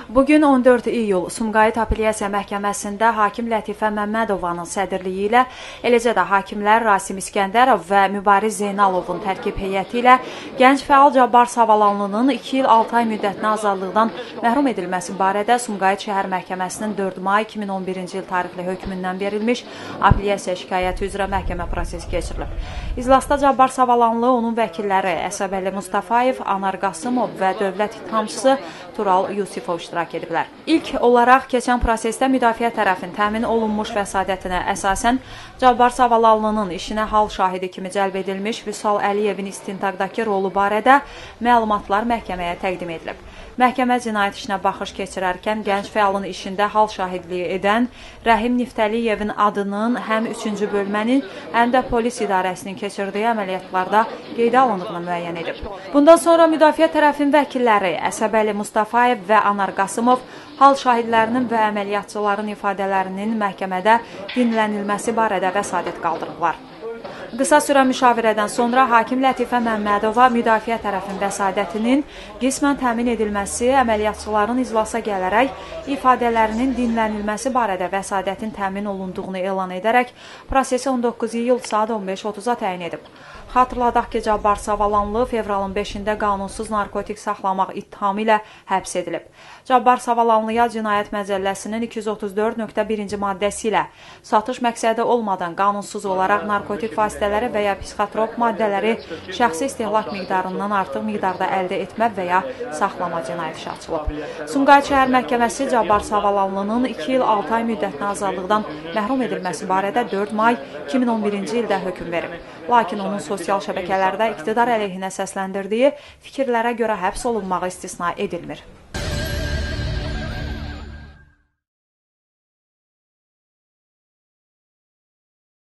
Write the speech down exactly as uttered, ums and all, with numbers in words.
Bugün on dörd iyul Sumqayıt Apellyasiya Məhkəməsində hakim Lətifə Məmmədovanın sədrliyi ilə, eləcə də hakimlər Rasim İskəndərov və Mübariz Zeynalovun tərkib heyəti ilə gənc fəal Cabbar Savalanlının iki il altı ay müddətinə azadlıqdan məhrum edilməsi barədə Sumqayıt Şəhər Məhkəməsinin dörd may iki min on birinci il tarixli hökmündən verilmiş apellyasiya şikayəti üzrə məhkəmə prosesi keçirilib. İclasda Cabbar Savalanlı, onun vəkilləri Əsəbəli Mustafayev, Anar Qasımov və dövlət ittihamçısı Tural Yusifov iştirak ediblər. İlk olaraq keçən prosesdə müdafiə tərəfin təmin olunmuş vəsadətinə əsasən Cabbar Savalanlının işinə hal şahidi kimi cəlb edilmiş Vüsal Əliyevin istintaqdakı rolu barədə məlumatlar məhkəməyə təqdim edilib. Məhkəmə cinayət işinə baxış keçirərkən gənc fəalın işində hal şahidliyi edən Rəhim Niftəliyevin adının həm üçüncü bölmənin, həm də polis idarəsinin keçirdiyi əməliyyatlarda qeydə alındığını müəyyən edib. Bundan sonra müdafiə tərəfin vəkilləri Əsəbəli Mustafayev və Anar Qasımov hal şahidlərinin və əməliyyatçıların ifadələrinin məhkəmədə dinlənilməsi barədə vəsadət qaldırıblar. Qısa sürən müşavirədən sonra hakim Lətifə Məmmədova müdafiə tərəfin vəsadətinin qismən təmin edilməsi, əməliyyatçıların iclasa gələrək ifadələrinin dinlənilməsi barədə vəsadətin təmin olunduğunu elan edərək prosesi on doqquz iyul saat on beş otuzda təyin edib. Xatırladaq ki, Cabbar Savalanlı fevralın beşində qanunsuz narkotik saxlamaq ittihamı ilə həbs edilib. Cabbar Savalanlıya Cinayət Məcəlləsinin iki yüz otuz dörd nöqtə birinci maddəsi ilə satış məqsədi olmadan qanunsuz olaraq narkotik vasitələri və ya psixotrop maddələri şəxsi istehlak miqdarından artıq miqdarda əldə etmə və ya saxlama cinayəti işi açılıb. Sumqayıt Şəhər Məhkəməsi Cabbar Savalanlının iki il altı ay müddətinə azadlıqdan məhrum edilməsi barədə dörd may iki min on birinci ildə hökm verib. Lakin onun sosial şəbəkələrdə iqtidar əleyhinə səsləndirdiyi fikirlərə görə həbs olunmağı istisna edilmir.